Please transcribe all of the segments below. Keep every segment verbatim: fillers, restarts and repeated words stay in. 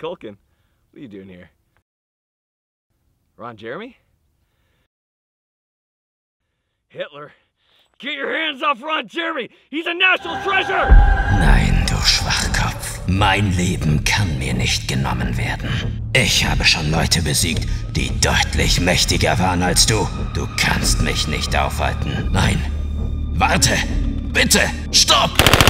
Culkin. What are you doing here? Ron Jeremy? Hitler? Get your hands off Ron Jeremy! He's a national treasure! Nein, du Schwachkopf. Mein Leben kann mir nicht genommen werden. Ich habe schon Leute besiegt, die deutlich mächtiger waren als du. Du kannst mich nicht aufhalten. Nein. Warte! Bitte! Stopp!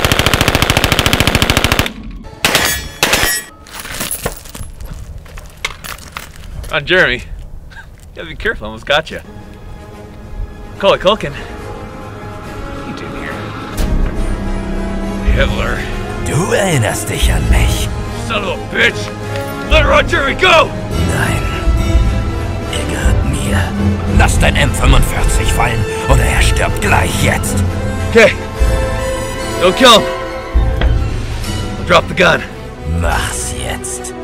Ron Jeremy. You gotta be careful, I almost got you. Call it Culkin. What are you doing here? Hitler. Du erinnerst dich an mich. Son of a bitch! Let Ron Jeremy go! Nein. Er gehört mir. Lass dein M fünfundvierzig fallen oder er stirbt gleich jetzt. Okay. Don't kill him. I'll drop the gun. Mach's jetzt.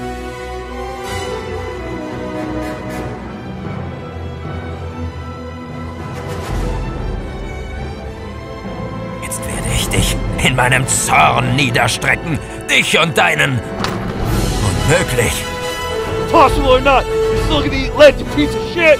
Jetzt werde ich dich in meinem Zorn niederstrecken. Dich und deinen... Unmöglich. Possible or not, you're still gonna eat lead, you piece of shit!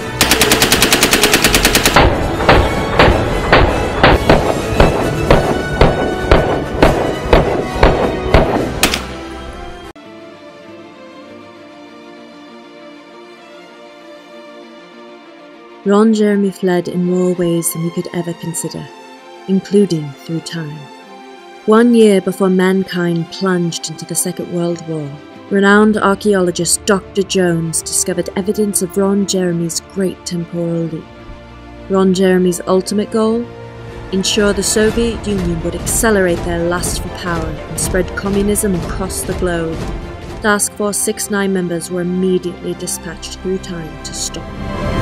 Ron Jeremy fled in more ways than we could ever consider, including through time. One year before mankind plunged into the Second World War, renowned archaeologist Doctor Jones discovered evidence of Ron Jeremy's great temporal leap. Ron Jeremy's ultimate goal? Ensure the Soviet Union would accelerate their lust for power and spread communism across the globe. Task Force six nine members were immediately dispatched through time to stop him.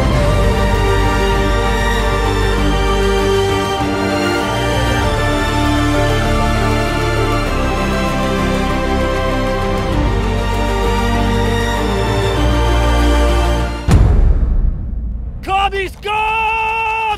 These guns!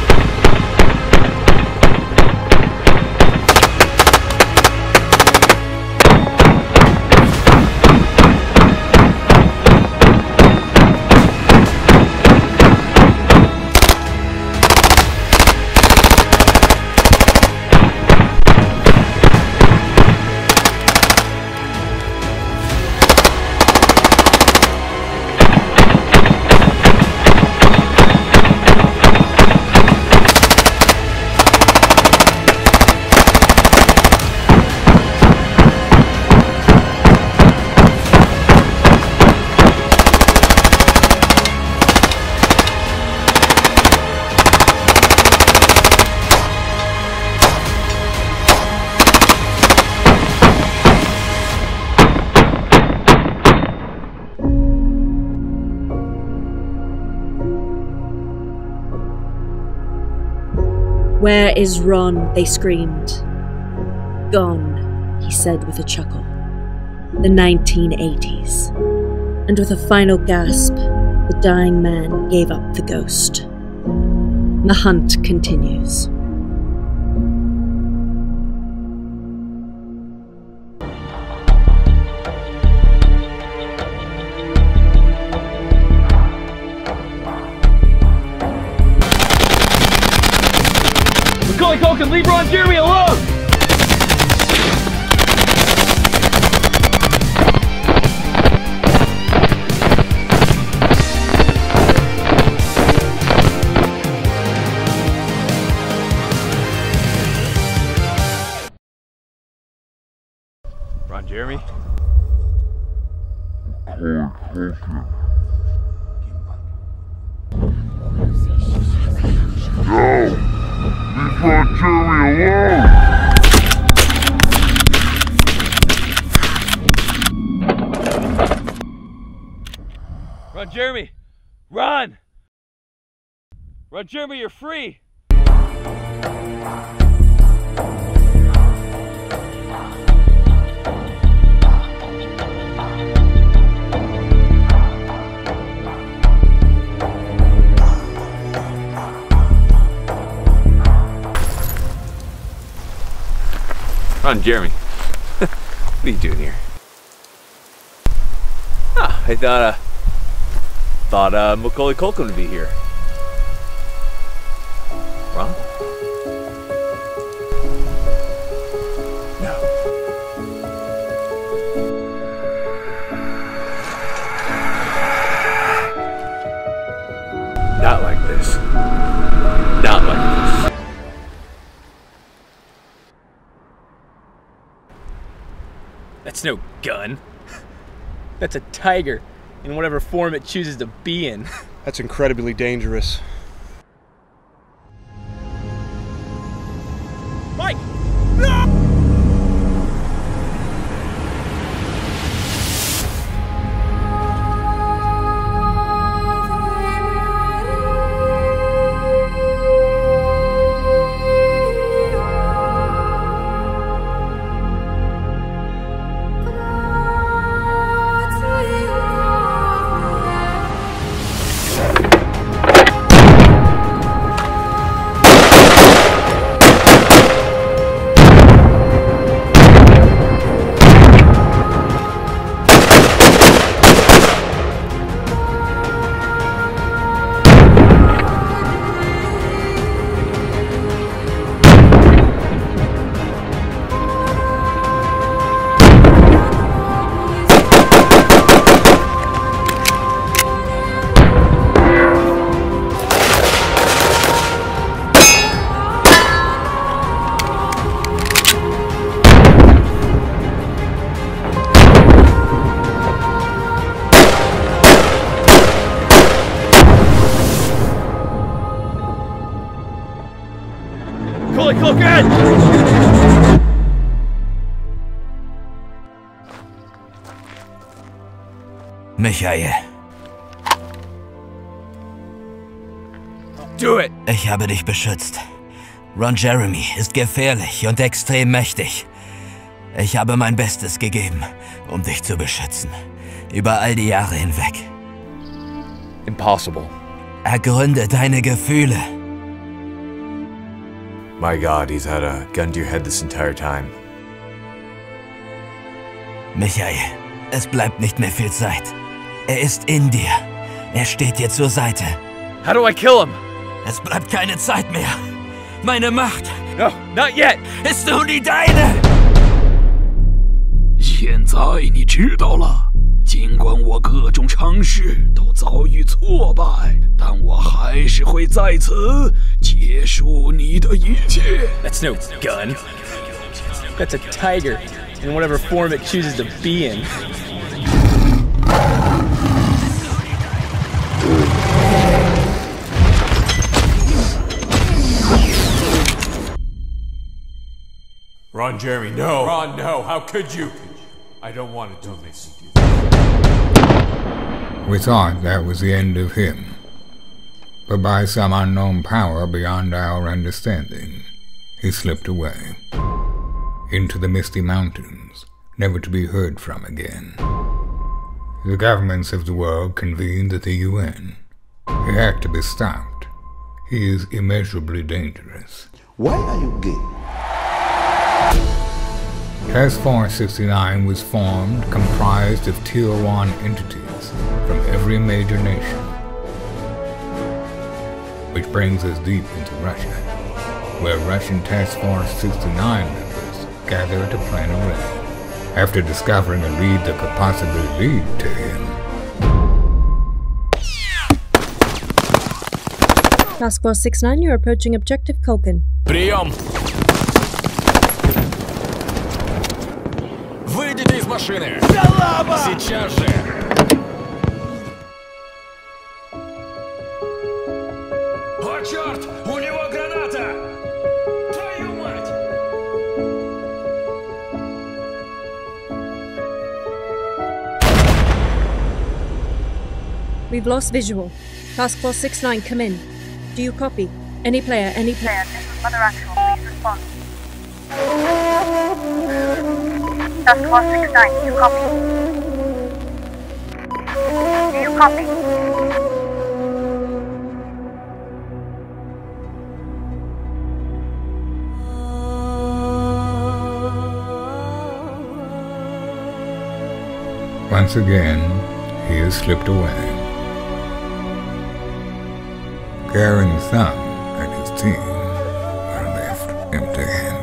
"Where is Ron?" they screamed. "Gone," he said with a chuckle. The nineteen eighties. And with a final gasp, the dying man gave up the ghost. The hunt continues. Culkin, leave Ron Jeremy alone! Ron Jeremy? No! Leave Ron Jeremy alone! Ron Jeremy! Run! Ron Jeremy, you're free! Ron Jeremy, what are you doing here? I thought, uh, thought, uh, Macaulay Culkin would be here. Wrong? No. Not like this. Not like this. That's no gun. That's a tiger, in whatever form it chooses to be in. That's incredibly dangerous. Mike! No! Michael. Do it! Ich habe dich beschützt. Ron Jeremy ist gefährlich und extrem mächtig. Ich habe mein Bestes gegeben, um dich zu beschützen. Über all die Jahre hinweg. Impossible. Ergründe deine Gefühle. My God, he's had a gun to your head this entire time. Michael, es bleibt nicht mehr viel Zeit. Er ist in dir. Er steht dir zur Seite. How do I kill him? Es bleibt keine Zeit mehr. Meine Macht. No, not yet. Ist nun die deine. 现在你知道了，尽管我各种尝试都遭遇挫败，但我还是会在此结束你的一切。 That's no gun. That's a tiger, in whatever form it chooses to be in. Ron Jeremy, no! Ron, no! How could you? I don't want to do this. We thought that was the end of him, but by some unknown power beyond our understanding, he slipped away into the misty mountains, never to be heard from again. The governments of the world convened at the U N. He had to be stopped. He is immeasurably dangerous. Why are you gay? Task Force sixty-nine was formed, comprised of Tier one entities from every major nation. Which brings us deep into Russia, where Russian Task Force sixty-nine members gather to plan a raid, after discovering a lead that could possibly lead to him. Task Force sixty-nine, you're approaching Objective Culkin. Прием! Выйдите из машины! Сейчас же! О, черт! У него граната! Твою мать! We've lost visual. Task Force sixty-nine, come in. Do you copy? Any player, any player. This is Mother Actual, please respond. Task Force sixty-nine, do you copy? Do you copy? Once again, he has slipped away. Garand's son and his team are left empty-handed.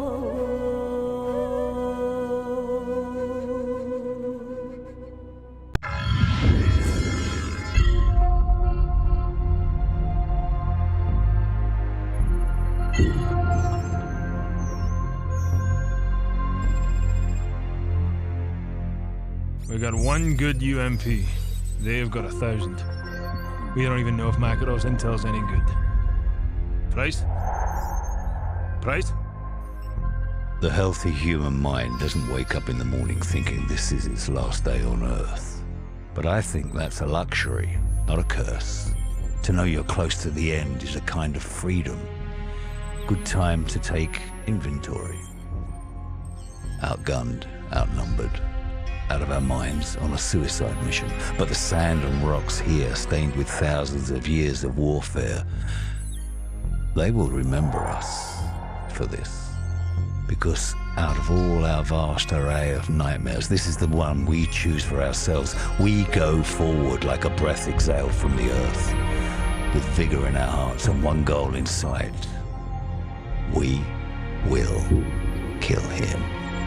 We got one good U M P. They've got a thousand. We don't even know if Makarov's intel's any good. Price? Price? The healthy human mind doesn't wake up in the morning thinking this is its last day on Earth. But I think that's a luxury, not a curse. To know you're close to the end is a kind of freedom. Good time to take inventory. Outgunned, outnumbered, out of our minds on a suicide mission. But the sand and rocks here, stained with thousands of years of warfare, they will remember us for this. Because out of all our vast array of nightmares, this is the one we choose for ourselves. We go forward like a breath exhaled from the earth, with vigor in our hearts and one goal in sight. We will kill him.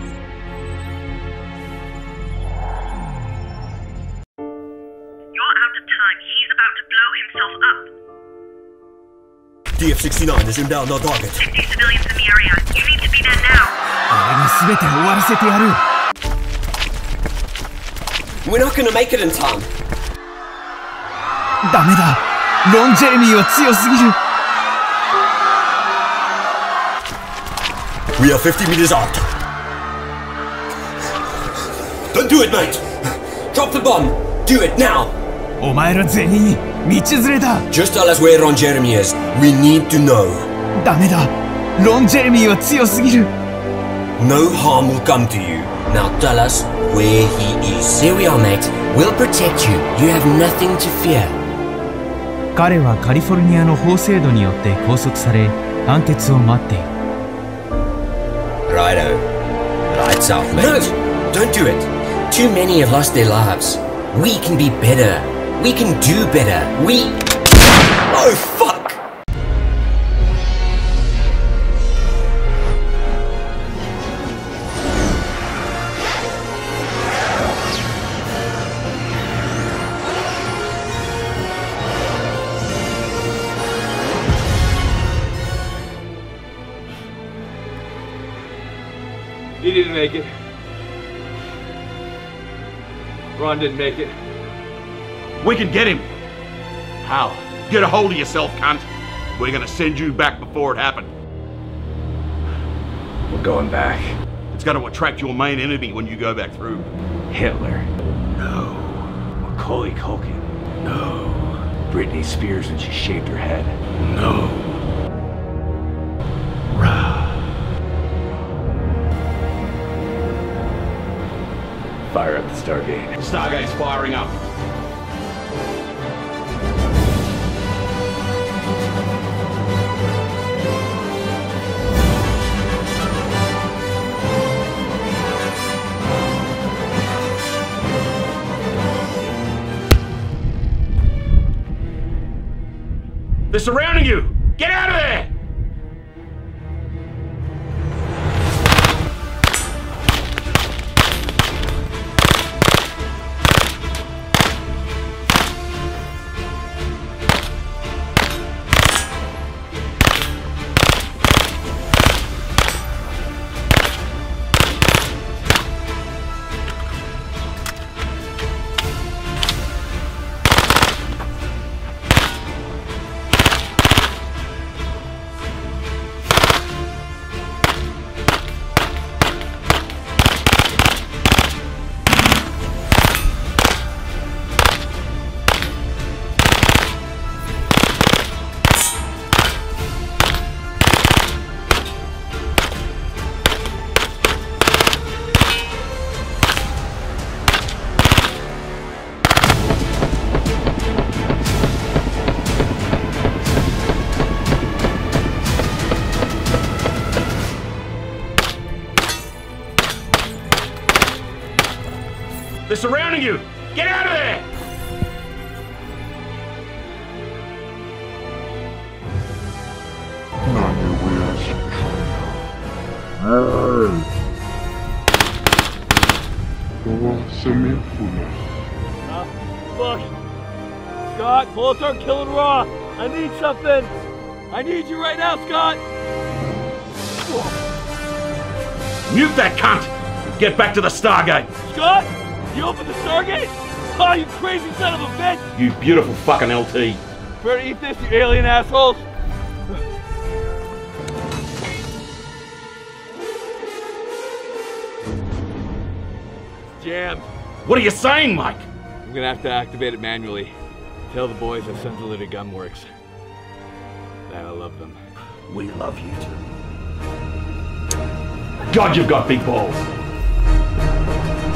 D F sixty-nine has inbound our target. fifty civilians in the area. You need to be there now. We're not gonna make it in time. We are fifty meters out. Don't do it, mate. Drop the bomb. Do it now. Just tell us where Ron Jeremy is. We need to know. No harm will come to you. Now tell us where he is. Here we are, mate. We'll protect you. You have nothing to fear. 彼はカリフォルニアの法制度によって拘束され、判決を待っている。 Righto. Lights out, mate. No! Don't do it. Too many have lost their lives. We can be better. We can do better. We... Oh, fuck! He didn't make it. Ron didn't make it. We can get him. How? Get a hold of yourself, cunt. We're gonna send you back before it happened. We're going back. It's gonna attract your main enemy when you go back through. Hitler. No. Macaulay Culkin. No. Britney Spears when she shaved her head. No. Rah. Fire up the Stargate. Stargate's firing up. They're surrounding you! Get out of there! They're surrounding you! Get out of there! Uh, look! Scott, bullets aren't killing raw! I need something! I need you right now, Scott! Mute that cunt! Get back to the Stargate! Scott! You opened the Stargate? Oh, you crazy son of a bitch! You beautiful fucking L T. Better eat this, you alien assholes! Jammed. What are you saying, Mike? I'm gonna have to activate it manually. Tell the boys that Sensor Gun works. That I love them. We love you too. God, you've got big balls.